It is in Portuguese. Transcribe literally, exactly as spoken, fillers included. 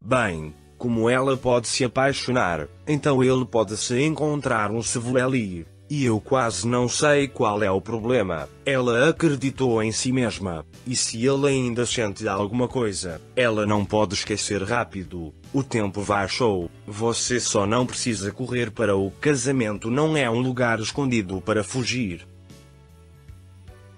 Bem, como ela pode se apaixonar, então ele pode se encontrar um Seveli. E eu quase não sei qual é o problema. Ela acreditou em si mesma. E se ele ainda sente alguma coisa, ela não pode esquecer rápido. O tempo baixou. Você só não precisa correr para o casamento. Não é um lugar escondido para fugir.